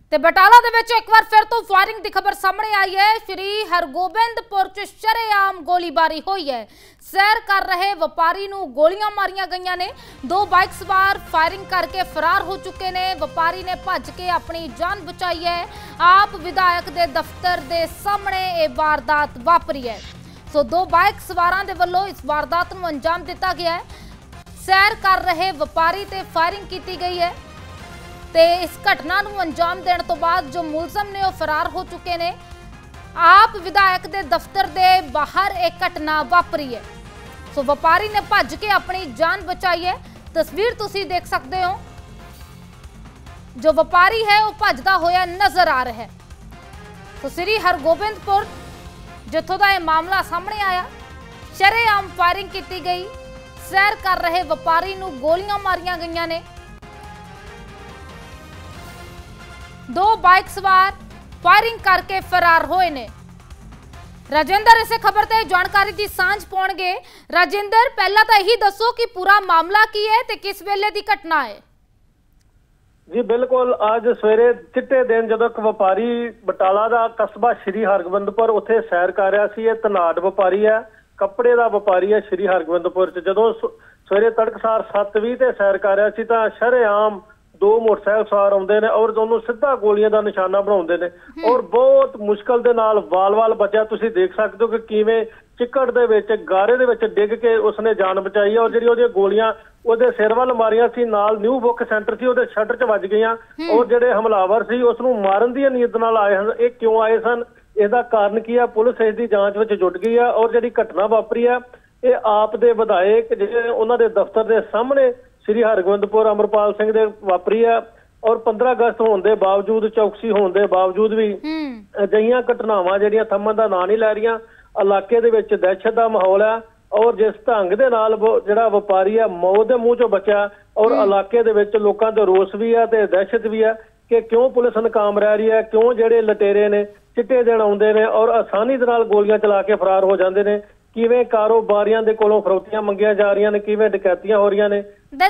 ਤੇ ਬਟਾਲਾ ਦੇ ਵਿੱਚ ਇੱਕ ਵਾਰ ਫਿਰ ਤੋਂ ਫਾਇਰਿੰਗ ਦੀ ਖਬਰ ਸਾਹਮਣੇ ਆਈ ਹੈ। ਸ਼੍ਰੀ ਹਰਗੋਬਿੰਦਪੁਰ ਚ ਸ਼ਰੇਆਮ ਗੋਲੀਬਾਰੀ ਹੋਈ ਹੈ। ਸੈਰ ਕਰ ਰਹੇ ਵਪਾਰੀ ਨੂੰ ਗੋਲੀਆਂ ਮਾਰੀਆਂ ਗਈਆਂ ਨੇ। ਦੋ ਬਾਈਕ ਸਵਾਰ ਫਾਇਰਿੰਗ ਕਰਕੇ ਫਰਾਰ ਹੋ ਚੁੱਕੇ ਨੇ। ਵਪਾਰੀ ਨੇ ਭੱਜ ਕੇ ਆਪਣੀ ਜਾਨ ਬਚਾਈ ਹੈ। ਆਪ ਵਿਧਾਇਕ ਦੇ ਦਫ਼ਤਰ ਦੇ ਸਾਹਮਣੇ ਇਹ ਵਾਰਦਾਤ ਵਾਪਰੀ ਹੈ। ਸੋ ਦੋ ਬਾਈਕ ਸਵਾਰਾਂ ਦੇ ਵੱਲੋਂ ਇਸ ਵਾਰਦਾਤ ਨੂੰ ਅੰਜਾਮ ਦਿੱਤਾ ਗਿਆ ਹੈ। ਸੈਰ ਕਰ ਰਹੇ ਵਪਾਰੀ ਤੇ ਫਾਇਰਿੰਗ ਕੀਤੀ ਗਈ ਹੈ ਤੇ इस घटना ਨੂੰ अंजाम देने तो बाद जो मुलजम ने फरार हो चुके ने। आप विधायक के दफ्तर के बाहर एक घटना वापरी है। सो व्यापारी ने भज के अपनी जान बचाई है। तस्वीर तुसी देख सकते हो, जो व्यापारी है वो भजदा होया नजर आ रहा है। तो श्री हरगोबिंदपुर जिथों का यह मामला सामने आया, शरेआम फायरिंग की गई। सैर कर रहे व्यापारी नूं गोलियां मारियां गईयां ने। दो बाइक सवार फायरिंग करके फरार होए ने। राजेंद्र इस खबर ते जानकारी की सांझ पाउणगे। राजेंद्र, पहला तो यही दसो कि पूरा मामला की है ते किस वेले की घटना है? जी बिल्कुल, आज सवेरे चिट्टे दिन जदों एक व्यापारी बटाला का कस्बा श्री हरगोबिंदपुर उत्थे सैर कर रहा सी। धनाड़ व्यापारी है, कपड़े का व्यापारी है श्री हरगोबिंदपुर च। जदों सवेरे तड़कसार 7:20 ते सैर कर रहा सी तां शरेआम दो मोटरसाइकिल सवार आउंदे ने और दोनों सीधा गोलियां का निशाना बनाउंदे ने और बहुत मुश्किल दे नाल वाल-वाल बचा। तुसीं देख सकते हो कि किवें चिक्कड़ दे विच गारे दे विच डिग के उसने जान बचाई है। और जिहड़ी ओहदी गोलियां ਉਹਦੇ ਸਿਰ ਵੱਲ ਮਾਰੀਆਂ ਸੀ, ਨਾਲ ਨਿਊ ਬੁੱਕ ਸੈਂਟਰ ਸੀ ਉਹਦੇ ਸ਼ਟਰ 'ਚ ਵੱਜ ਗਈਆਂ। ਔਰ ਜਿਹੜੇ ਹਮਲਾਵਰ ਸੀ ਉਸ ਨੂੰ ਮਾਰਨ ਦੀ ਨੀਅਤ ਨਾਲ ਆਏ ਹਨ। ਇਹ ਕਿਉਂ ਆਏ ਸਨ, ਇਹਦਾ ਕਾਰਨ ਕੀ ਆ, ਪੁਲਿਸ ਇਸ ਦੀ ਜਾਂਚ ਵਿੱਚ ਜੁਟ ਗਈ ਆ। ਔਰ ਜਿਹੜੀ ਘਟਨਾ ਵਾਪਰੀ ਆ ਇਹ ਆਪ ਦੇ ਵਿਧਾਇਕ ਜਿਹੜੇ ਉਹਨਾਂ ਦੇ ਦਫ਼ਤਰ ਦੇ ਸਾਹਮਣੇ श्री हरगोबिंदपुर अमरपाल सिंह दे वापरी है। और 15 अगस्त होने के बावजूद, चौकसी होने के बावजूद भी अजिहियां घटनावां जिहड़ियां थम्मण दा नां नहीं लै रहियां। इलाके दे विच दहशत दा माहौल है और जिस ढंग दे नाल जिहड़ा व्यापारी है मौत दे मूंह चों बचा और इलाके दे विच लोकां दे रोस भी है ते दहशत भी है कि क्यों पुलिस नाकाम रह रही है, क्यों जिहड़े लटेरे ने चिट्टे दिन आउंदे ने और आसानी दे नाल गोलियां चला के फरार हो जांदे ने। किवें कारोबारियां दे कोलों फरौतियां मंगियां जा रहीਆਂ ने, किवें डकैतियां हो रहीਆਂ ने।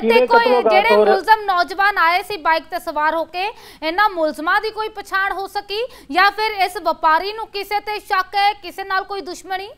ਜਿਹੜੇ ਮੁਲਜ਼ਮ ਨੌਜਵਾਨ ਆਏ ਸੀ ਬਾਈਕ ਤੇ ਸਵਾਰ ਹੋ ਕੇ, ਇਹਨਾਂ ਮੁਲਜ਼ਮਾਂ ਦੀ ਕੋਈ ਪਛਾਣ ਹੋ ਸਕੀ ਜਾਂ ਫਿਰ ਇਸ ਵਪਾਰੀ ਨੂੰ ਕਿਸੇ ਤੇ ਸ਼ੱਕ ਹੈ, ਕਿਸੇ ਨਾਲ ਕੋਈ ਦੁਸ਼ਮਣੀ?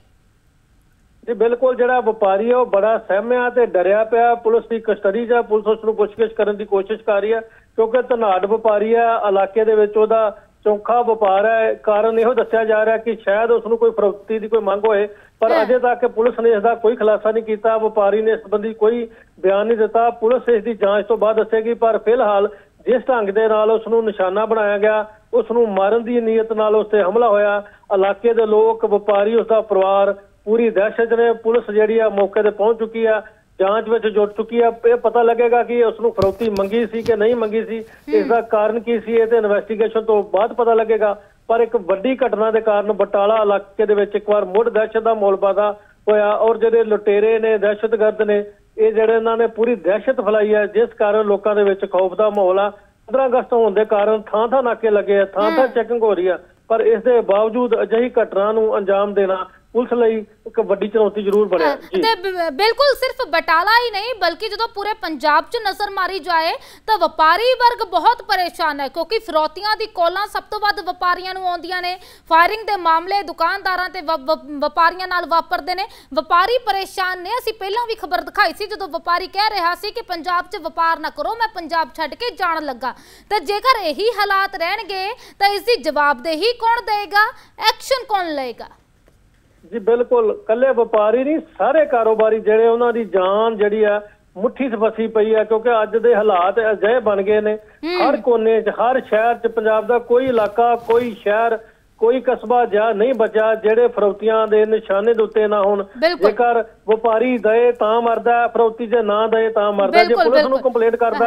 ਜੀ ਬਿਲਕੁਲ, ਜਿਹੜਾ ਵਪਾਰੀ ਹੈ ਉਹ ਬੜਾ ਸਹਿਮਿਆ ਤੇ ਡਰਿਆ ਪਿਆ। ਪੁਲਿਸ ਦੀ ਕਸਟਡੀ 'ਚ ਪੁਲਿਸ ਉਸ ਨੂੰ ਪੁੱਛਗਿੱਛ ਕਰਨ ਦੀ ਕੋਸ਼ਿਸ਼ ਕਰ ਰਹੀ ਹੈ ਕਿਉਂਕਿ ਧਨਾੜ ਵਪਾਰੀ ਹੈ, ਇਲਾਕੇ ਦੇ ਵਿੱਚ ਉਹਦਾ ਚੌਂਕਾ ਵਪਾਰ ਹੈ। ਕਾਰਨ ਇਹੋ ਦੱਸਿਆ ਜਾ ਰਿਹਾ ਕਿ ਸ਼ਾਇਦ ਉਸ ਨੂੰ ਕੋਈ ਫਰੋਖਤੀ ਦੀ ਕੋਈ ਮੰਗ ਹੋਏ, पर अजे तक पुलिस ने इसका कोई खुलासा नहीं किया। व्यापारी ने इस संबंधी कोई बयान नहीं दिता। पुलिस इसकी जांच तो बाद दसेगी, पर फिलहाल जिस ढंग के नाल उसनूं निशाना बनाया गया, उसनूं मारन की नीयत नाल उस ते हमला होया। इलाके के लोग, व्यापारी, उसका परिवार पूरी दहशत ने। पुलिस जिहड़ी आ मौके ते पहुंच चुकी है, जांच में जुट चुकी है। यह पता लगेगा कि उसनूं फरौती मंगी सी कि नहीं मंगी सी, इसका कारण की सी, ये इन्वेस्टिगेशन तो बाद पता लगेगा। पर एक वड्डी घटना के कारण बटाला इलाके दे विच एक बार मुड़ दहशत का माहौल पैदा होया और जिहड़े लुटेरे ने, दहशतगर्द ने, ये जिहड़े इन्हां ने पूरी दहशत फैलाई है, जिस कारण लोकां दे विच खौफ का माहौल है। 15 अगस्त होने के कारण थां-थां नाके लगे है, थां-थां चैकिंग हो रही है। पर इस दे बावजूद अजिही घटना नूं अंजाम देना पुलिस लई एक वड्डी चुनौती जरूर बनया। बिल्कुल, सिर्फ बटाला ही नहीं बल्कि जो पूरे पंजाब च नजर मारी जाए तो व्यापारी वर्ग बहुत परेशान है क्योंकि फिरौतियां दी कॉलां सब तो वध व्यापारियां नूं आउंदियां ने। फायरिंग दे मामले दुकानदारां ते व्यापारियां नाल वापरदे ने। व्यापारी परेशान ने। असीं पहलां भी खबर दिखाई सी जदों व्यापारी कह रहा सी कि पंजाब च व्यापार ना करो, मैं पंजाब छड्ड के जाण लगा। तो जेकर यही हालात रहणगे तो इसकी जवाबदेही कौन देगा, एक्शन कौन लेगा? जी बिल्कुल, कल्ले व्यापारी नहीं, सारे कारोबारी जिहड़े उन्हां दी जान जिहड़ी आ मुट्ठी 'च फसी पई है क्योंकि अज दे हालात अजिहे बन गए ने। हर कोने 'च, हर शहर 'च, पंजाब दा कोई इलाका, कोई शहर, कोई कस्बा जा नहीं बचा जेड़े फरौतियां दे निशाने दे उत्ते ना होण। जेकर व्यापारी दे तां मरदा, फरौती जे ना दे तां मरदा। जे पुलिस नूं कंप्लेंट करदा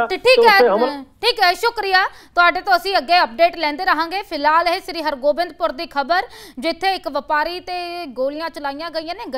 ठीक है, शुक्रिया तुहाडे तो असीं अगे अपडेट लैंदे रहांगे। फिलहाल यह श्री हरगोबिंदपुर की खबर जिथे एक व्यापारी ते गोलियां चलाईयां गईयां ने।